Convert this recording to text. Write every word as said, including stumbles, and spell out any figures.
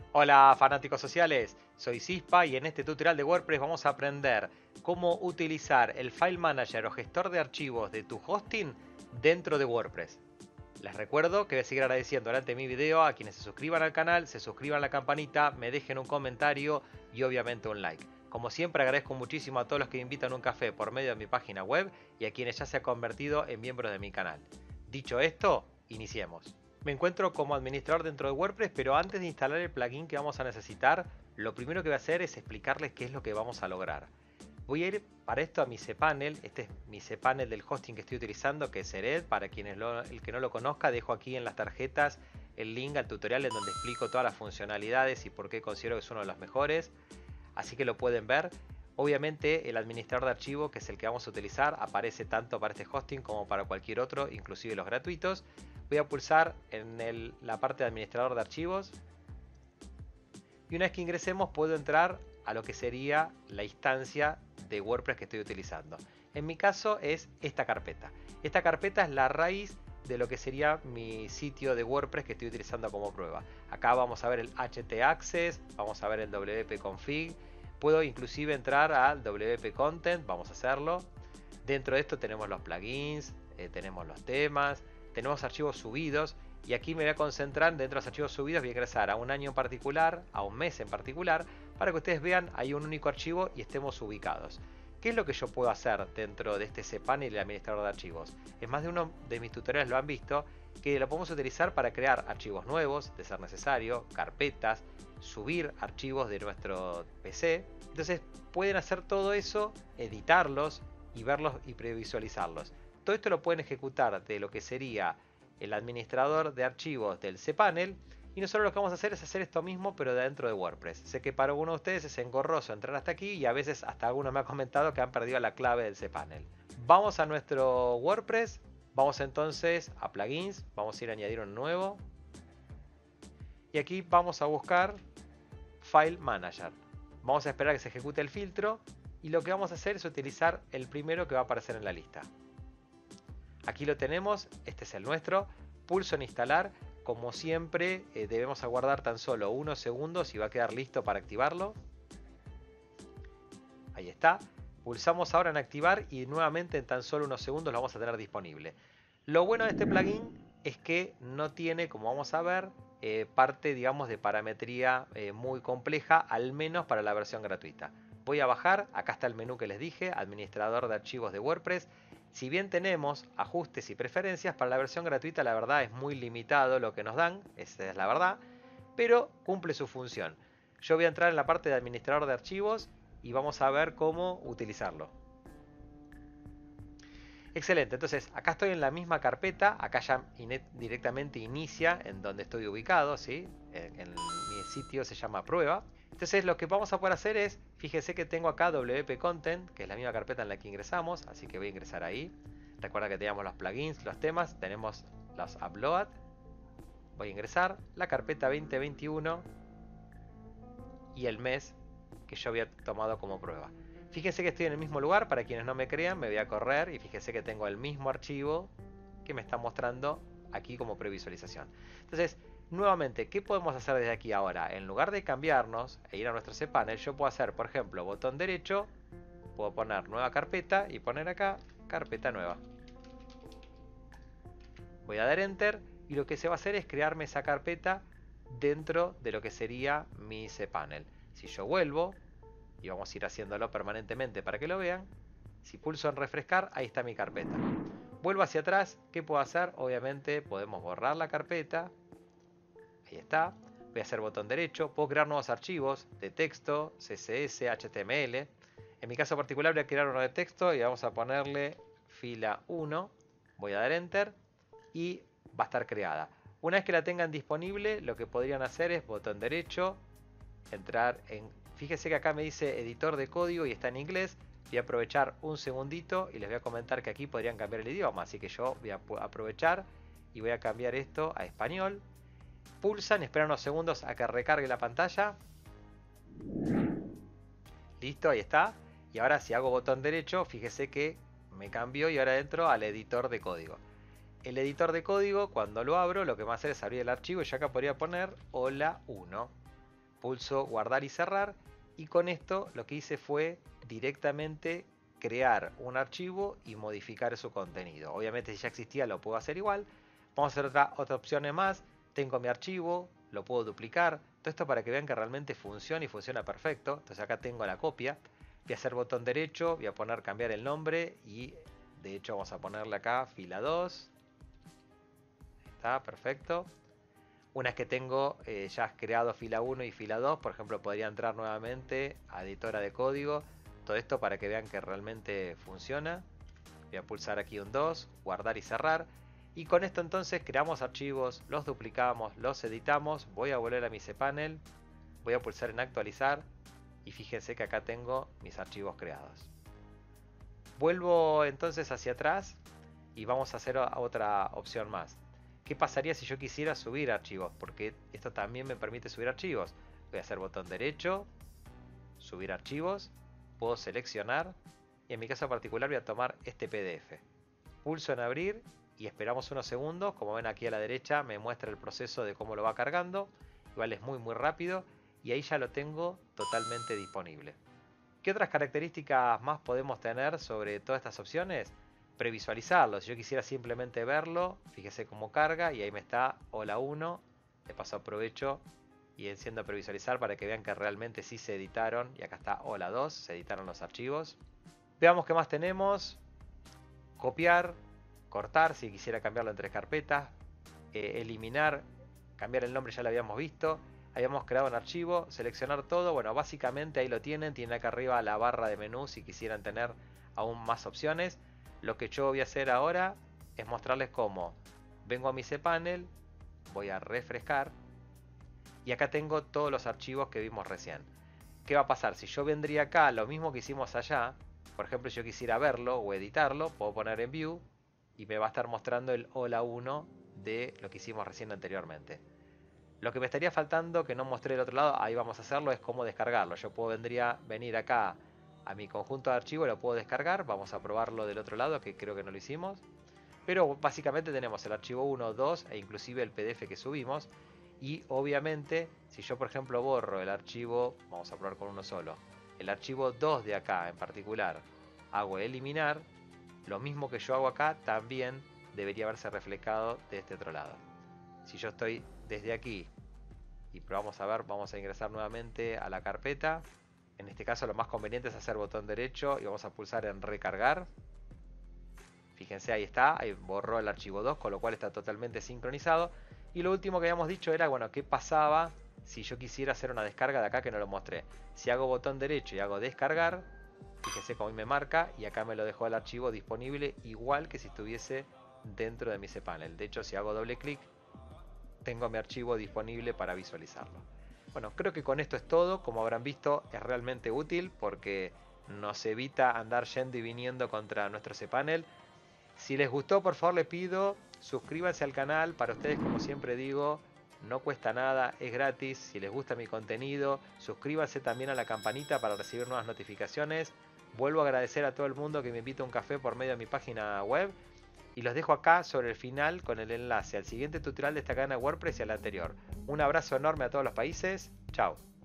Hola fanáticos sociales, soy Cispa y en este tutorial de WordPress vamos a aprender cómo utilizar el File Manager o gestor de archivos de tu hosting dentro de WordPress. Les recuerdo que voy a seguir agradeciendo durante mi video a quienes se suscriban al canal, se suscriban a la campanita, me dejen un comentario y obviamente un like. Como siempre agradezco muchísimo a todos los que me invitan a un café por medio de mi página web y a quienes ya se han convertido en miembros de mi canal. Dicho esto, iniciemos. Me encuentro como administrador dentro de WordPress, pero antes de instalar el plugin que vamos a necesitar, lo primero que voy a hacer es explicarles qué es lo que vamos a lograr. Voy a ir para esto a mi cPanel, este es mi cPanel del hosting que estoy utilizando, que es Sered. Para quienes lo, el que no lo conozca, dejo aquí en las tarjetas el link al tutorial en donde explico todas las funcionalidades y por qué considero que es uno de los mejores, así que lo pueden ver. Obviamente el administrador de archivo, que es el que vamos a utilizar, aparece tanto para este hosting como para cualquier otro, inclusive los gratuitos. Voy a pulsar en el, la parte de administrador de archivos y una vez que ingresemos puedo entrar a lo que sería la instancia de WordPress que estoy utilizando. En mi caso es esta carpeta. Esta carpeta es la raíz de lo que sería mi sitio de WordPress que estoy utilizando como prueba. Acá vamos a ver el htaccess, vamos a ver el wp-config, puedo inclusive entrar al wp-content, vamos a hacerlo. Dentro de esto tenemos los plugins, eh, tenemos los temas, tenemos archivos subidos y aquí me voy a concentrar dentro de los archivos subidos. Voy a ingresar a un año en particular, a un mes en particular, para que ustedes vean hay un único archivo y estemos ubicados. ¿Qué es lo que yo puedo hacer dentro de este cPanel y el administrador de archivos? En más de uno de mis tutoriales lo han visto, que lo podemos utilizar para crear archivos nuevos, de ser necesario, carpetas, subir archivos de nuestro P C. Entonces pueden hacer todo eso, editarlos y verlos y previsualizarlos. Todo esto lo pueden ejecutar de lo que sería el administrador de archivos del cPanel y nosotros lo que vamos a hacer es hacer esto mismo pero dentro de WordPress. Sé que para algunos de ustedes es engorroso entrar hasta aquí y a veces hasta algunos me han comentado que han perdido la clave del cPanel. Vamos a nuestro WordPress, vamos entonces a plugins, vamos a ir a añadir un nuevo y aquí vamos a buscar File Manager. Vamos a esperar a que se ejecute el filtro y lo que vamos a hacer es utilizar el primero que va a aparecer en la lista. Aquí lo tenemos, este es el nuestro, pulso en instalar, como siempre eh, debemos aguardar tan solo unos segundos y va a quedar listo para activarlo. Ahí está, pulsamos ahora en activar y nuevamente en tan solo unos segundos lo vamos a tener disponible. Lo bueno de este plugin es que no tiene, como vamos a ver, eh, parte digamos de parametría eh, muy compleja, al menos para la versión gratuita. Voy a bajar, acá está el menú que les dije, administrador de archivos de WordPress. Si bien tenemos ajustes y preferencias, para la versión gratuita la verdad es muy limitado lo que nos dan, esa es la verdad, pero cumple su función. Yo voy a entrar en la parte de administrador de archivos y vamos a ver cómo utilizarlo. Excelente, entonces acá estoy en la misma carpeta, acá ya directamente inicia en donde estoy ubicado, ¿sí? En, en mi sitio se llama prueba. Entonces lo que vamos a poder hacer es, fíjese que tengo acá wp-content, que es la misma carpeta en la que ingresamos, así que voy a ingresar ahí. Recuerda que teníamos los plugins, los temas, tenemos los upload. Voy a ingresar la carpeta veinte veintiuno y el mes que yo había tomado como prueba. Fíjense que estoy en el mismo lugar, para quienes no me crean me voy a correr y fíjense que tengo el mismo archivo que me está mostrando aquí como previsualización. Entonces, nuevamente, ¿qué podemos hacer desde aquí ahora? En lugar de cambiarnos e ir a nuestro cPanel, yo puedo hacer, por ejemplo, botón derecho, puedo poner nueva carpeta y poner acá carpeta nueva. Voy a dar Enter y lo que se va a hacer es crearme esa carpeta dentro de lo que sería mi cPanel. Si yo vuelvo, y vamos a ir haciéndolo permanentemente para que lo vean, si pulso en refrescar, ahí está mi carpeta. Vuelvo hacia atrás, ¿qué puedo hacer? Obviamente podemos borrar la carpeta. Ahí está. Voy a hacer botón derecho. Puedo crear nuevos archivos de texto, C S S, H T M L. En mi caso particular voy a crear uno de texto y vamos a ponerle fila uno. Voy a dar Enter y va a estar creada. Una vez que la tengan disponible, lo que podrían hacer es botón derecho, entrar en... Fíjense que acá me dice editor de código y está en inglés. Voy a aprovechar un segundito y les voy a comentar que aquí podrían cambiar el idioma. Así que yo voy a aprovechar y voy a cambiar esto a español. Pulsan, esperan unos segundos a que recargue la pantalla. Listo, ahí está. Y ahora si hago botón derecho, fíjese que me cambió y ahora entro al editor de código. El editor de código, cuando lo abro, lo que va a hacer es abrir el archivo y yo acá podría poner hola uno. Pulso guardar y cerrar. Y con esto lo que hice fue directamente crear un archivo y modificar su contenido. Obviamente si ya existía lo puedo hacer igual. Vamos a hacer otra, otra opción más. Tengo mi archivo, lo puedo duplicar. Todo esto para que vean que realmente funciona y funciona perfecto. Entonces acá tengo la copia. Voy a hacer botón derecho, voy a poner cambiar el nombre y de hecho vamos a ponerle acá fila dos. Está perfecto. Una vez que tengo eh, ya creado fila uno y fila dos, por ejemplo, podría entrar nuevamente a editora de código. Todo esto para que vean que realmente funciona. Voy a pulsar aquí un dos, guardar y cerrar. Y con esto entonces creamos archivos, los duplicamos, los editamos. Voy a volver a mi cPanel. Voy a pulsar en actualizar. Y fíjense que acá tengo mis archivos creados. Vuelvo entonces hacia atrás y vamos a hacer otra opción más. ¿Qué pasaría si yo quisiera subir archivos? Porque esto también me permite subir archivos. Voy a hacer botón derecho, subir archivos, puedo seleccionar y en mi caso particular voy a tomar este P D F. Pulso en abrir y esperamos unos segundos. Como ven aquí a la derecha me muestra el proceso de cómo lo va cargando. Igual es muy muy rápido y ahí ya lo tengo totalmente disponible. ¿Qué otras características más podemos tener sobre todas estas opciones? Previsualizarlo. Si yo quisiera simplemente verlo, fíjese cómo carga y ahí me está hola uno. De paso aprovecho y enciendo previsualizar para que vean que realmente sí se editaron. Y acá está hola dos, se editaron los archivos. Veamos qué más tenemos. Copiar, cortar si quisiera cambiarlo entre carpetas. Eh, eliminar, cambiar el nombre ya lo habíamos visto. Habíamos creado un archivo, seleccionar todo. Bueno, básicamente ahí lo tienen. Tienen acá arriba la barra de menú si quisieran tener aún más opciones. Lo que yo voy a hacer ahora es mostrarles cómo vengo a mi cPanel, voy a refrescar y acá tengo todos los archivos que vimos recién. ¿Qué va a pasar? Si yo vendría acá, lo mismo que hicimos allá, por ejemplo, si yo quisiera verlo o editarlo, puedo poner en View y me va a estar mostrando el hola uno de lo que hicimos recién anteriormente. Lo que me estaría faltando, que no mostré del otro lado, ahí vamos a hacerlo, es cómo descargarlo. Yo puedo vendría, venir acá a mi conjunto de archivos, lo puedo descargar. Vamos a probarlo del otro lado, que creo que no lo hicimos. Pero básicamente tenemos el archivo uno, dos e inclusive el P D F que subimos. Y obviamente, si yo por ejemplo borro el archivo, vamos a probar con uno solo, el archivo dos de acá en particular, hago eliminar, lo mismo que yo hago acá también debería haberse reflejado de este otro lado. Si yo estoy desde aquí y probamos a ver, vamos a ingresar nuevamente a la carpeta. En este caso lo más conveniente es hacer botón derecho y vamos a pulsar en recargar. Fíjense, ahí está, ahí borró el archivo dos, con lo cual está totalmente sincronizado. Y lo último que habíamos dicho era, bueno, qué pasaba si yo quisiera hacer una descarga de acá, que no lo mostré. Si hago botón derecho y hago descargar, fíjense cómo me marca y acá me lo dejó el archivo disponible igual que si estuviese dentro de mi cPanel. De hecho, si hago doble clic, tengo mi archivo disponible para visualizarlo. Bueno, creo que con esto es todo. Como habrán visto, es realmente útil porque nos evita andar yendo y viniendo contra nuestro cPanel. Si les gustó, por favor les pido, suscríbanse al canal. Para ustedes, como siempre digo, no cuesta nada, es gratis. Si les gusta mi contenido, suscríbanse también a la campanita para recibir nuevas notificaciones. Vuelvo a agradecer a todo el mundo que me invita a un café por medio de mi página web. Y los dejo acá sobre el final con el enlace al siguiente tutorial de esta cadena WordPress y al anterior. Un abrazo enorme a todos los países. Chao.